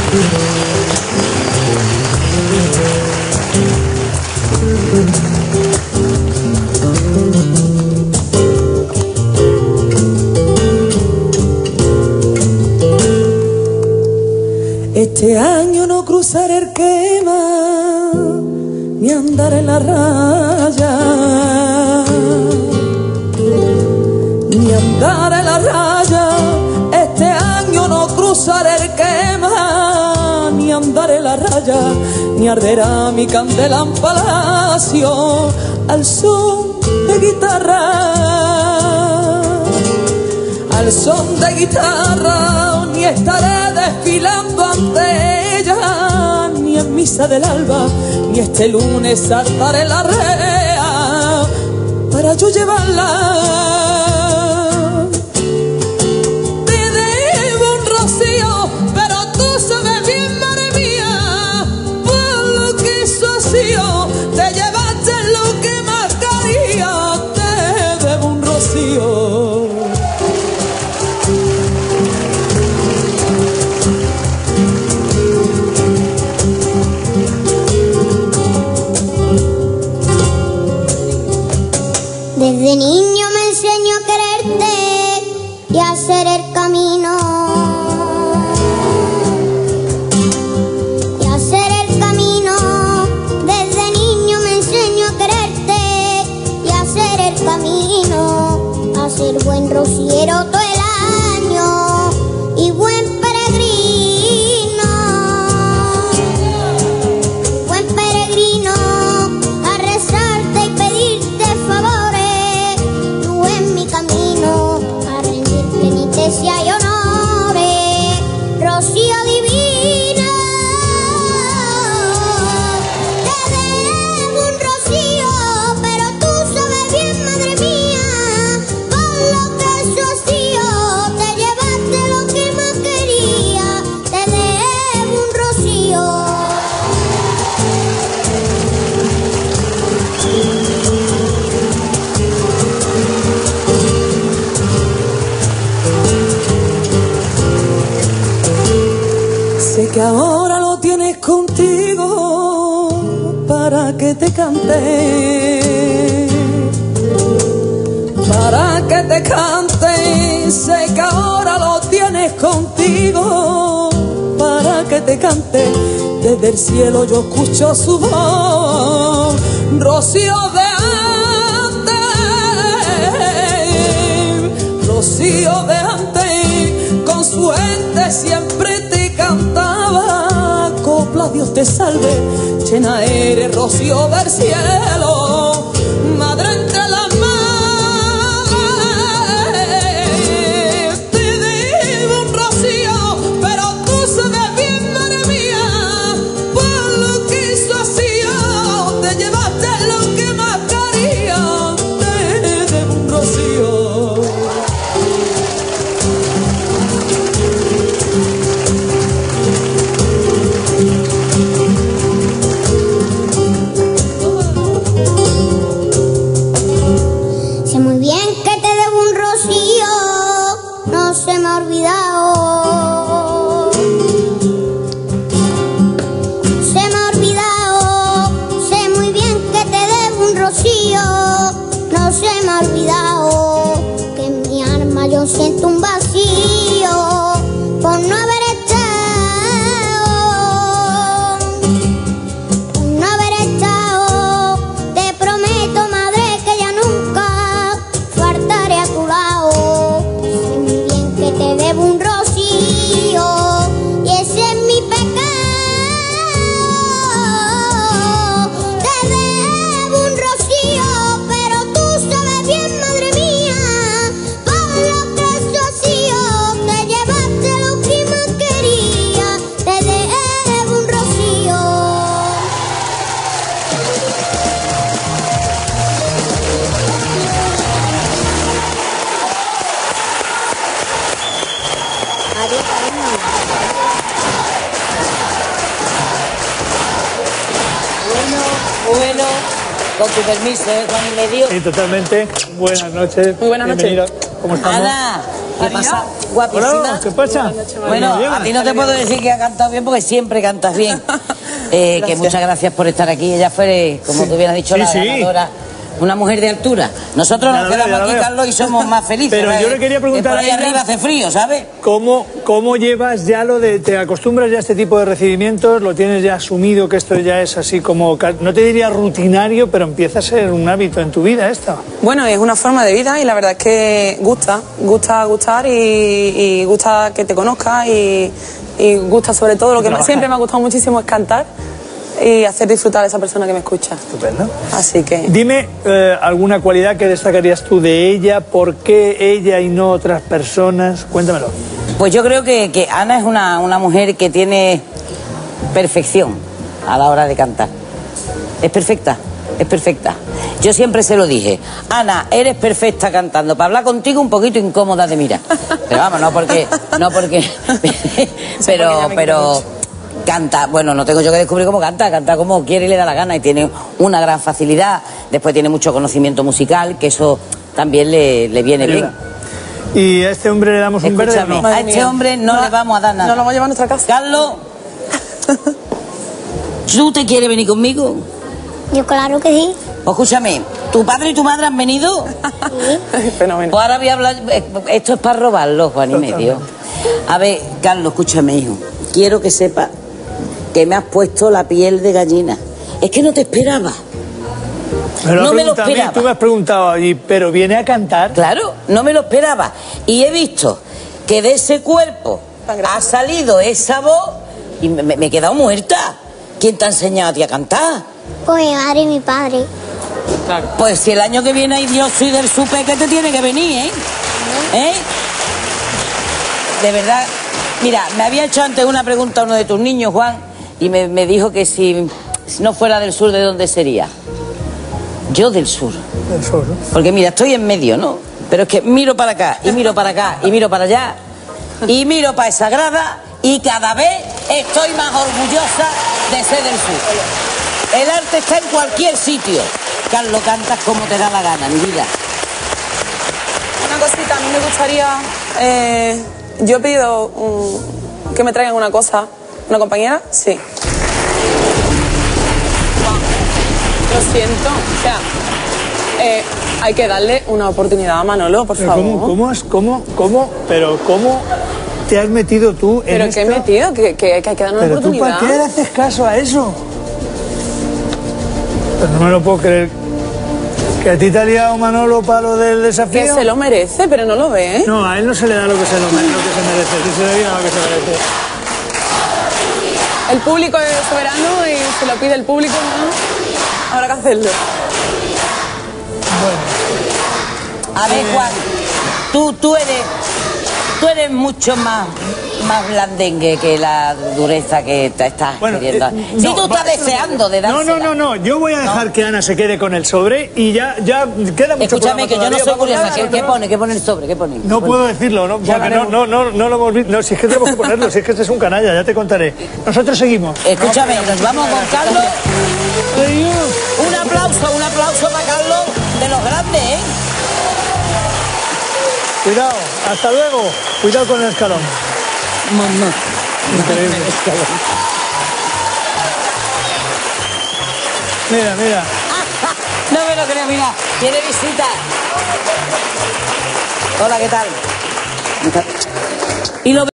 Este año no cruzaré el quema, ni andar en la raya, ni andar en la raya. Este año no cruzaré el quema, ni andar en la raya, ni arderá mi candela en palacio al son de guitarra, al son de guitarra, ni estaré desfilando ante ella, ni en misa del alba, ni este lunes saltaré la rea para yo llevarla. Te debo un rocío, pero tú sabes bien, madre mía, por lo que eso ha sido, te llevaste lo que más quería. Te debo un rocío. Desde niño me enseñó a quererte y a hacer el camino, y a hacer el camino. Desde niño me enseñó a quererte y a hacer el camino, a ser buen rociero todo el año y buen peregrino, buen peregrino, a rezarte y pedirte favores en mi camino, a rendir penitencia y honores, rocío divina. Te debo un rocío, pero tú sabes bien, madre mía, por lo que eso ha sido, te llevaste lo que más quería. Te debo un rocío. Sé que ahora lo tienes contigo para que te cante, para que te cante. Sé que ahora lo tienes contigo para que te cante. Desde el cielo yo escucho su voz, rocío de antes, rocío de antes, con su ente siempre te cantaba copla, Dios te salve, llena eres, rocío del cielo, madre entre las mares. Te debo un rocío, pero tú sabes bien, madre mía, por lo que eso ha sido, te llevaste lo que más quería. Te debo un rocío. Sé muy bien que te debo un rocío, no se me ha olvidado. Se me ha olvidado, sé muy bien que te debo un rocío, no se me ha olvidado, que en mi alma yo siento un vacío por no haber estado. Te prometo, madre, que ya nunca faltaré a tu lado. Sé muy bien que te debo un rocío y ese es mi pecado. Te debo un rocío, pero tú sabes bien, madre mía, por lo que eso ha sido, te llevaste lo que más quería. Te debo un rocío. Adiós, cariño. Bueno, con tu permiso, Juan y medio. Sí, totalmente. Buenas noches. Muy buenas noches. Bienvenida. ¿Cómo estamos? Nada, ¿qué pasa? guapísima. Hola, ¿qué pasa? Bueno, a ti no te puedo decir que ha cantado bien porque siempre cantas bien. Que muchas gracias por estar aquí. Ella fue, como tú bien has dicho, la ganadora. Una mujer de altura. Nosotros nos quedamos aquí, Carlos, y somos más felices. Pero yo le quería preguntar a ella, arriba hace frío, ¿sabes? ¿Cómo llevas ya lo de... ¿Te acostumbras ya a este tipo de recibimientos? ¿Lo tienes ya asumido que esto ya es así como... No te diría rutinario, pero empieza a ser un hábito en tu vida esto? Bueno, es una forma de vida y la verdad es que gusta gustar y gusta que te conozcas y gusta sobre todo, lo que siempre me ha gustado muchísimo es cantar y hacer disfrutar a esa persona que me escucha. Estupendo. Así que... Dime alguna cualidad que destacarías tú de ella, ¿por qué ella y no otras personas? Cuéntamelo. Pues yo creo que Ana es una mujer que tiene perfección a la hora de cantar. Es perfecta, es perfecta. Yo siempre se lo dije, Ana, eres perfecta cantando. Para hablar contigo un poquito incómoda de mirar. Pero vamos, no porque pero canta, bueno, no tengo yo que descubrir cómo canta como quiere y le da la gana y tiene una gran facilidad. Después tiene mucho conocimiento musical, que eso también le viene bien. ¿Y a este hombre le damos un verde o no? A este hombre no le vamos a dar nada. No lo vamos a llevar a nuestra casa. Carlos, ¿tú te quieres venir conmigo? Yo claro que sí. Escúchame, ¿tu padre y tu madre han venido? Sí. Fenómeno. Pues ahora voy a hablar, esto es para robarlo, Juan y medio. A ver, Carlos, escúchame, hijo. Quiero que sepas que me has puesto la piel de gallina. Es que no te esperaba. No me lo esperaba. Tú me has preguntado, ¿pero viene a cantar? Claro, no me lo esperaba. Y he visto que de ese cuerpo ha salido esa voz y me he quedado muerta. ¿Quién te ha enseñado a ti a cantar? Pues mi madre y mi padre. Pues si el año que viene hay Dios y del Supe, que te tiene que venir, ¿eh? ¿Eh? De verdad. Mira, me había hecho antes una pregunta a uno de tus niños, Juan, y me dijo que si no fuera del sur, ¿de dónde sería? Yo del sur. Del sur, ¿no? Porque mira, estoy en medio, ¿no? Pero es que miro para acá, y miro para acá, y miro para allá, y miro para esa grada, y cada vez estoy más orgullosa de ser del sur. El arte está en cualquier sitio. Carlos, cantas como te da la gana, mi vida. Una cosita, a mí me gustaría... yo he pedido que me traigan una cosa. ¿Una compañera? Sí. Lo siento. O sea, hay que darle una oportunidad a Manolo, por favor. ¿Cómo te has metido tú en esto? ¿Pero qué he metido? Que hay que darle una oportunidad. ¿Pero tú para qué le haces caso a eso? Pero no me lo puedo creer. ¿Que a ti te ha liado Manolo para lo del desafío? Que se lo merece, pero no lo ve, ¿eh? No, a él no se le da lo que se merece, sí se le da lo que se merece. El público es soberano y se lo pide el público, ¿no? Habrá que hacerlo. Bueno. A ver, Juan, tú eres mucho más blandengue que la dureza que te estás queriendo. Si tú estás deseando de dársela. No, yo voy a dejar que Ana se quede con el sobre y ya queda mucho. Escúchame, que yo no soy curiosa. ¿Qué pone el sobre? ¿Qué pone? No puedo decirlo, ¿no? Porque no lo hemos visto. No, si es que tenemos que ponerlo, si es que este es un canalla, ya te contaré. Nosotros seguimos. Escúchame, nos vamos con Carlos. Un aplauso para Carlos de los grandes, ¿eh? Cuidado, hasta luego. Cuidado con el escalón. Mamá. Increíble. Mira. No me lo creo, mira. Tiene visita. Hola, ¿qué tal? Y lo